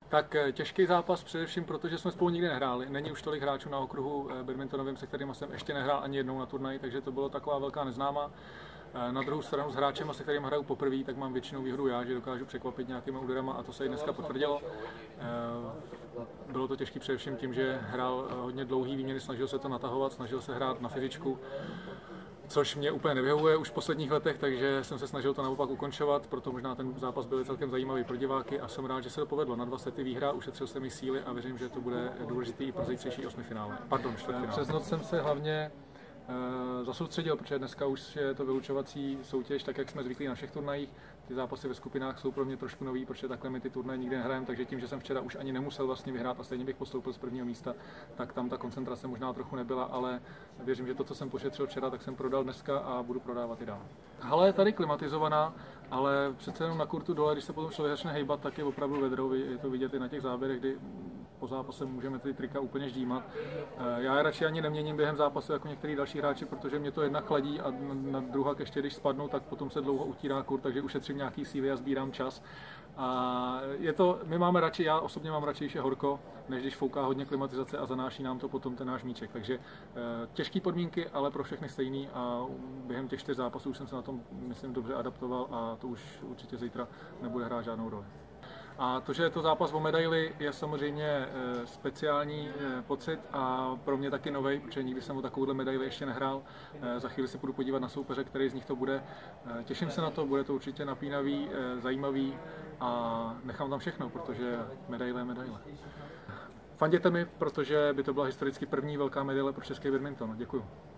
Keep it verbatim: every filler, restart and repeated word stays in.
Tak těžký zápas především, protože jsme spolu nikdy nehráli. Není už tolik hráčů na okruhu badmintonovém, se kterými jsem ještě nehrál ani jednou na turnaji, takže to bylo taková velká neznámá. Na druhou stranu s hráčem, se kterým hraju poprvé, tak mám většinou výhodu já, že dokážu překvapit nějakýma úderama a to se i dneska potvrdilo. Bylo to těžké především tím, že hrál hodně dlouhý výměny, snažil se to natahovat, snažil se hrát na fyzičku, což mě úplně nevyhovuje už v posledních letech, takže jsem se snažil to naopak ukončovat, proto možná ten zápas byl celkem zajímavý pro diváky a jsem rád, že se to povedlo. Na dva sety výhra, ušetřil jsem mi síly a věřím, že to bude důležitý i pro zítřejší osmifinále. Pardon, čtvrtfinále. Přes noc jsem se hlavně e, zasoustředil, protože dneska už je to vylučovací soutěž, tak jak jsme zvyklí na všech turnajích. Ty zápasy ve skupinách jsou pro mě trošku nový, protože takhle my ty turnaje nikdy nehrajeme, takže tím, že jsem včera už ani nemusel vlastně vyhrát a stejně bych postoupil z prvního místa, tak tam ta koncentrace možná trochu nebyla, ale věřím, že to, co jsem pošetřil včera, tak jsem prodal dneska a budu prodávat i dál. Hala je tady klimatizovaná, ale přece jenom na kurtu dole, když se potom člověk začne hejbat, tak je opravdu vedro, je to vidět i na těch záběrech, kdy po zápase můžeme ty trika úplně ždímat. Já je radši ani neměním během zápasu jako některý další hráči, protože mě to jednak chladí a na druhak ještě když spadnu, tak potom se dlouho utírá kurt, takže ušetřím nějaký síly a sbírám čas. A je to, my máme radši, já osobně mám radši, když je horko, než když fouká hodně klimatizace a zanáší nám to potom ten náš míček. Takže e, těžké podmínky, ale pro všechny stejný a během těch čtyř zápasů už jsem se na tom, myslím, dobře adaptoval a to už určitě zítra nebude hrát žádnou roli. A to, že je to zápas o medaili, je samozřejmě speciální pocit a pro mě taky novej, protože nikdy jsem o takovouhle medaili ještě nehrál. Za chvíli se budu podívat na soupeře, který z nich to bude. Těším se na to, bude to určitě napínavý, zajímavý a nechám tam všechno, protože medaile je medaile. Fanděte mi, protože by to byla historicky první velká medaile pro český badminton. Děkuju.